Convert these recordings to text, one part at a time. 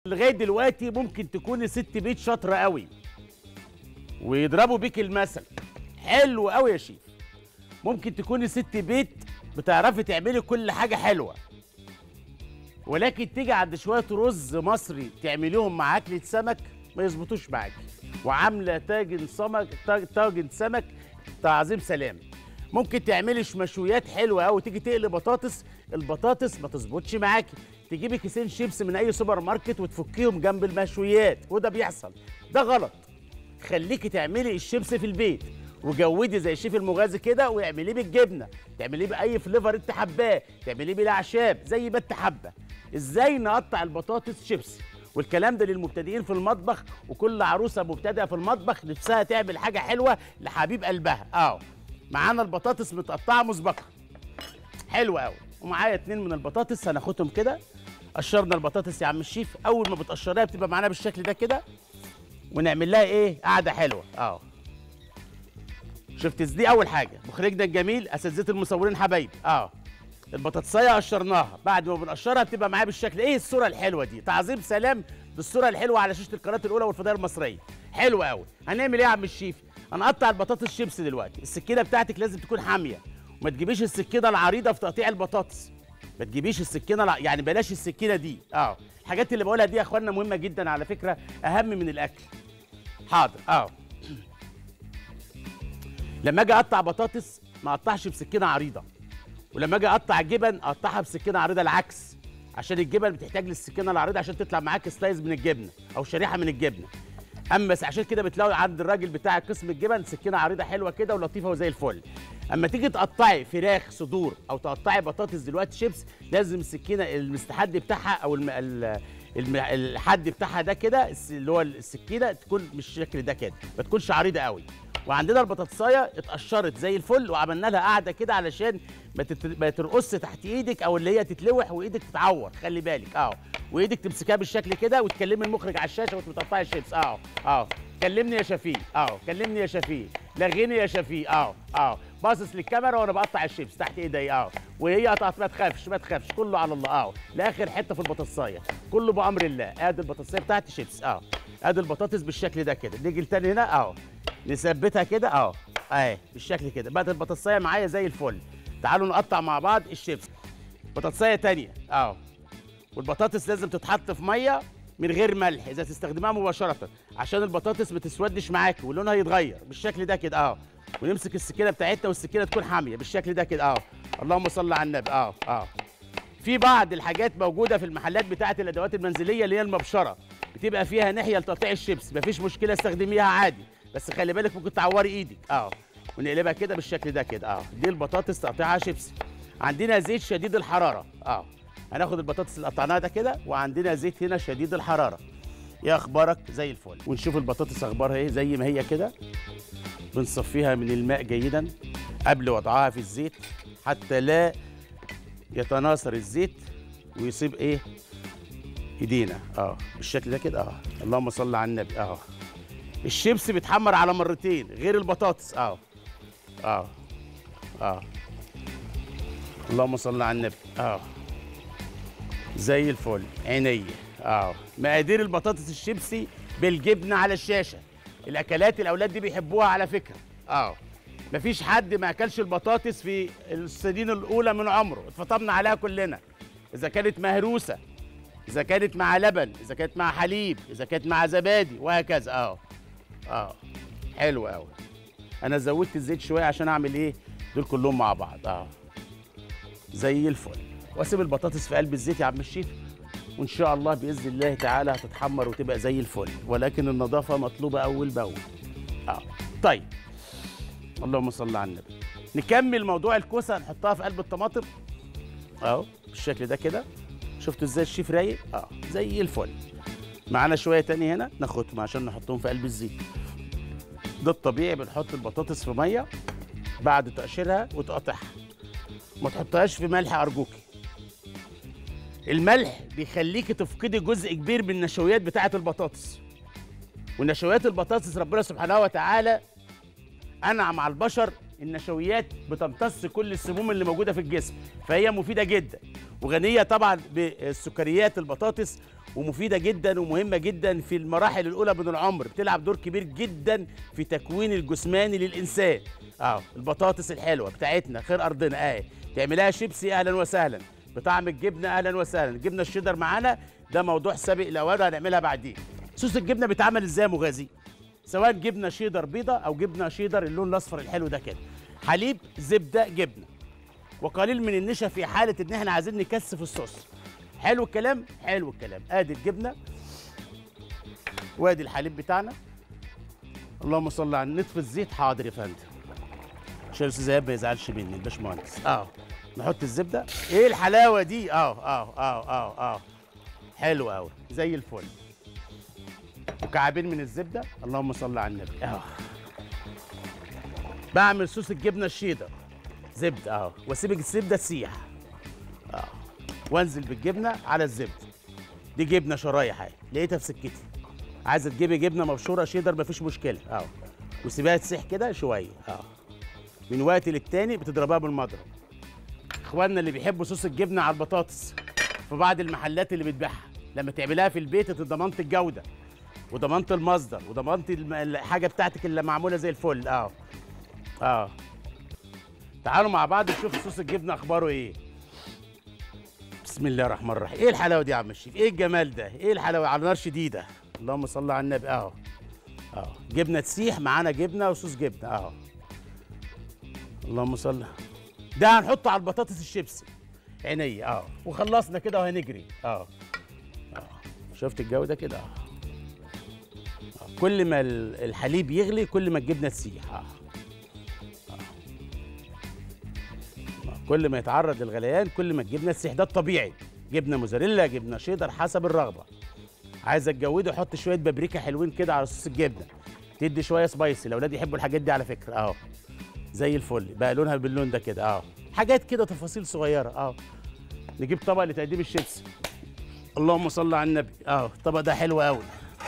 لغايه دلوقتي ممكن تكوني ست بيت شاطره قوي ويضربوا بيك المثل. حلو قوي يا شيف. ممكن تكوني ست بيت بتعرفي تعملي كل حاجه حلوه، ولكن تيجي عند شويه رز مصري تعمليهم مع اكله سمك ما يظبطوش معاكي، وعامله طاجن سمك تعظيم سلام. ممكن تعملي مشويات حلوه قوي، تيجي تقلي بطاطس، البطاطس ما تظبطش معاكي، تجيبي كيسين شيبس من اي سوبر ماركت وتفكيهم جنب المشويات، وده بيحصل. ده غلط. خليكي تعملي الشيبس في البيت وجودي زي الشيف المغازي كده، واعمليه بالجبنه، تعمليه باي فليفر انت حباه، تعمليه بالاعشاب زي ما انت حابه. ازاي نقطع البطاطس شيبس؟ والكلام ده للمبتدئين في المطبخ، وكل عروسه مبتدئه في المطبخ نفسها تعمل حاجه حلوه لحبيب قلبها. معانا البطاطس متقطعه مسبقا، حلوه قوي، ومعايا 2 من البطاطس هناخدهم كده. قشرنا البطاطس يا عم الشيف، اول ما بتقشريها بتبقى معانا بالشكل ده كده، ونعمل لها ايه؟ قعده حلوه. شفت دي اول حاجه. مخرجنا الجميل، اساتذه المصورين حبايبي. البطاطسايه قشرناها، بعد ما بنقشرها بتبقى معايا بالشكل ايه الصوره الحلوه دي. تعظيم سلام بالصوره الحلوه على شاشه القناه الاولى والفضائيه المصريه. حلوه قوي. هنعمل ايه يا عم الشيف؟ هنقطع البطاطس شيبس دلوقتي. السكينه بتاعتك لازم تكون حاميه، وما تجيبيش السكينه العريضه في تقطيع البطاطس. ما تجيبيش السكينه يعني بلاش السكينه دي. الحاجات اللي بقولها دي يا اخوانا مهمه جدا على فكره، اهم من الاكل. حاضر. لما اجي اقطع بطاطس ما اقطعش بسكينه عريضه، ولما اجي اقطع جبن اقطعها بسكينه عريضه العكس، عشان الجبن بتحتاج للسكينه العريضه عشان تطلع معاك سلايز من الجبنه او شريحه من الجبنه. اما عشان كده بتلاقوا عند الراجل بتاع قسم الجبن سكينه عريضه حلوه كده ولطيفه وزي الفل. اما تيجي تقطعي فراخ صدور او تقطعي بطاطس دلوقتي شيبس، لازم السكينه المستحد بتاعها او الحد بتاعها ده كده، اللي هو السكينه تكون بالشكل ده كده، ما تكونش عريضه قوي. وعندنا البطاطسايه اتقشرت زي الفل، وعملنا لها قاعده كده علشان ما ترقص تحت ايدك او اللي هي تتلوح وايدك تتعور. خلي بالك. وايدك تمسكها بالشكل كده، وتكلمي المخرج على الشاشه وانت بتقطعي الشيبس. كلمني يا شفيق. كلمني يا شفيق، لغيني يا شفيق. باصص للكاميرا وانا بقطع الشيبس تحت ايدي. وهي قطعت، ما تخافش ما تخافش، كله على الله. لاخر حته في البطاطسايه، كله بامر الله. ادي البطاطسايه بتاعتي شيبس. ادي البطاطس بالشكل ده كده. نيجي لتاني هنا. نثبتها كده. اهي بالشكل كده. بقت البطاطسايه معايا زي الفل. تعالوا نقطع مع بعض الشيبس. بطاطسايه تانيه. والبطاطس لازم تتحط في ميه من غير ملح اذا تستخدمها مباشره، عشان البطاطس ما تسودش معاك ولونها يتغير بالشكل ده كده. ونمسك السكينه بتاعتنا والسكينه تكون حاميه بالشكل ده كده. اللهم صل على النبي. في بعض الحاجات موجوده في المحلات بتاعه الادوات المنزليه اللي هي المبشره، بتبقى فيها ناحيه لتقطيع الشيبس، مفيش مشكله استخدميها عادي، بس خلي بالك ممكن تعوري ايدك. ونقلبها كده بالشكل ده كده. دي البطاطس تقطيعها شيبس. عندنا زيت شديد الحراره. هناخد البطاطس اللي قطعناها ده كده، وعندنا زيت هنا شديد الحراره. ايه اخبارك؟ زي الفل. ونشوف البطاطس اخبارها ايه. زي ما هي كده، بنصفيها من الماء جيدا قبل وضعها في الزيت حتى لا يتناثر الزيت ويصيب ايه ايدينا. بالشكل ده كده. اللهم صل على النبي. الشيبس بيتحمر على مرتين غير البطاطس. اللهم صل على النبي. زي الفل عينيا. مقادير البطاطس الشيبسي بالجبنه على الشاشه. الاكلات الاولاد دي بيحبوها على فكره. مفيش حد ما اكلش البطاطس في السنين الاولى من عمره، اتفطمنا عليها كلنا، اذا كانت مهروسه، اذا كانت مع لبن، اذا كانت مع حليب، اذا كانت مع زبادي، وهكذا. حلو قوي. انا زودت الزيت شويه عشان اعمل ايه دول كلهم مع بعض. زي الفل. واسيب البطاطس في قلب الزيت يا عم الشيف، وان شاء الله باذن الله تعالى هتتحمر وتبقى زي الفل، ولكن النظافه مطلوبه اول باول. طيب، اللهم صل على النبي. نكمل موضوع الكوسه. هنحطها في قلب الطماطم بالشكل ده كده. شفتوا ازاي الشيف رايق؟ زي الفل. معانا شويه تاني هنا ناخدهم عشان نحطهم في قلب الزيت. ده الطبيعي. بنحط البطاطس في ميه بعد تقشيرها وتقطعها، ما تحطهاش في ملح ارجوكي. الملح بيخليكي تفقدي جزء كبير من النشويات بتاعه البطاطس، ونشويات البطاطس ربنا سبحانه وتعالى انعم على البشر. النشويات بتمتص كل السموم اللي موجوده في الجسم، فهي مفيده جدا وغنيه طبعا بالسكريات البطاطس، ومفيده جدا ومهمه جدا في المراحل الاولى من العمر، بتلعب دور كبير جدا في تكوين الجسماني للانسان. البطاطس الحلوه بتاعتنا خير ارضنا تعملها شيبسي اهلا وسهلا، بطعم الجبنه اهلا وسهلا، الجبنه الشيدر معانا ده موضوع سابق الاوان هنعملها بعدين. صوص الجبنه بيتعمل ازاي يا مغازي؟ سواء جبنه شيدر بيضه او جبنه شيدر اللون الاصفر الحلو ده كده، حليب زبده جبنه وقليل من النشا في حاله ان احنا عايزين نكثف الصوص. حلو الكلام، حلو الكلام. ادي الجبنه وادي الحليب بتاعنا. اللهم صل على نطفي الزيت. حاضر يا فندم عشان الاستاذ ايهاب ما يزعلش مني الباشمهندس. نحط الزبده. ايه الحلاوه دي؟ حلو قوي زي الفل. مكعبين من الزبده. اللهم صل على النبي. بعمل صوص الجبنه الشيدر زبده واسيب الزبده تسيح وانزل بالجبنه على الزبده. دي جبنه شرايح لقيتها في سكتي. عايزه تجيبي جبنه مبشوره شيدر مفيش مشكله وسيبها تسيح كده شويه من وقت للتاني بتضربها بالمضرب. اخواننا اللي بيحبوا صوص الجبنه على البطاطس في بعض المحلات اللي بتبيعها، لما تعملها في البيت انت ضمنت الجوده وضمنت المصدر وضمنت الحاجه بتاعتك اللي معموله زي الفل. تعالوا مع بعض نشوف صوص الجبنه اخباره ايه. بسم الله الرحمن الرحيم. ايه الحلاوه دي يا عم الشيف؟ ايه الجمال ده؟ ايه الحلاوه على نار شديده؟ اللهم صل على النبي. جبنه تسيح معانا جبنه وصوص جبنه اللهم صل. ده هنحطه على البطاطس الشيبسي عينيا وخلصنا كده وهنجري. شفت الجو ده كده؟ كل ما الحليب يغلي كل ما الجبنه تسيح. كل ما يتعرض للغليان كل ما الجبنه تسيح، ده الطبيعي. جبنه موزاريلا جبنه شيدر حسب الرغبه. عايز تجوده حط شويه بابريكا حلوين كده على صوص الجبنه، تدي شويه سبايسي. الاولاد يحبوا الحاجات دي على فكره. زي الفل بقى لونها باللون ده كده. حاجات كده تفاصيل صغيره. نجيب طبق لتقديم الشيبسي. اللهم صل على النبي. الطبق ده حلو قوي.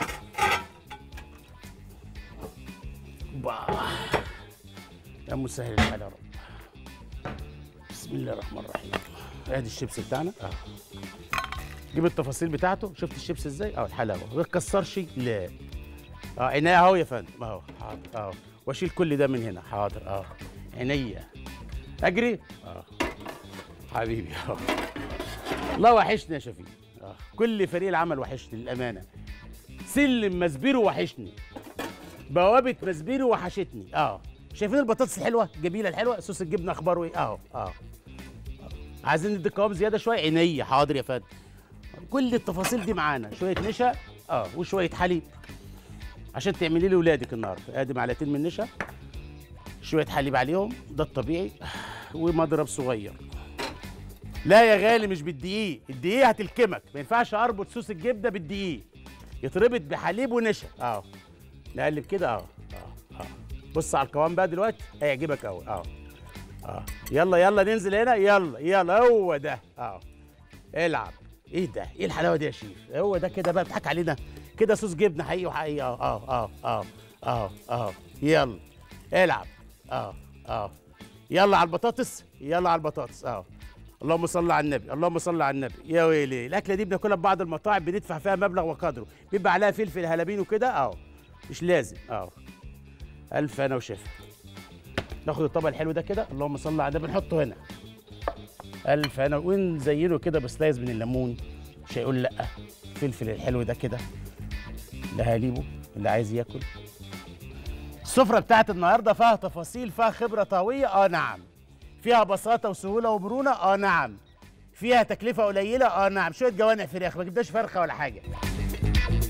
يا مسهل الحال يا رب. بسم الله الرحمن الرحيم. ادي الشيبسي بتاعنا. جيب التفاصيل بتاعته. شفت الشيبسي ازاي؟ الحلاوه ما تكسرش. لا عينيا اهو يا فندم. حاضر. واشيل كل ده من هنا. حاضر. عينيا. اجري. حبيبي. الله وحشني يا شفيق. كل فريق العمل وحشني للامانه. سلم مسبيرو وحشني، بوابه مسبيرو وحشتني. شايفين البطاطس الحلوه الجميله الحلوه؟ صوص الجبنه اخباره ايه؟ عايزين ندي قوام زياده شويه. عينيا. حاضر يا فندم. كل التفاصيل دي معانا. شويه نشا وشويه حليب عشان تعملي لي ولادك النهارده. ادي معلقتين من نشا، شويه حليب عليهم، ده الطبيعي، ومضرب صغير. لا يا غالي مش بالدقيق، الدقيق هتلكمك. ما ينفعش اربط صوص الجبنه بالدقيق، يتربط بحليب ونشا. نقلب كده. بص على القوام بقى دلوقتي هيعجبك قوي. يلا ننزل هنا. يلا هو ده. العب. ايه ده؟ ايه الحلاوه دي يا شيف؟ هو ده كده بقى بتضحك علينا كده؟ صوص جبنه حقيقي وحقيقي. يلا العب. يلا على البطاطس. اللهم صل على النبي. اللهم صل على النبي. يا ويلي الاكله دي بناكلها في بعض المطاعم بندفع فيها مبلغ وقدره، بيبقى عليها فلفل هلابين وكده. مش لازم. الف انا وشفا. ناخد الطبق الحلو ده كده. اللهم صل على النبي. نحطه هنا. الف انا ونزينه كده بسلايز من الليمون. مش هيقول لا. الفلفل الحلو ده كده لهاليبه اللي عايز ياكل. السفره بتاعت النهارده فيها تفاصيل، فيها خبره طاويه. نعم. فيها بساطه وسهوله ومرونه. نعم. فيها تكلفه قليله. نعم. شويه جوانح فراخ، ما جبناش فرخه ولا حاجه.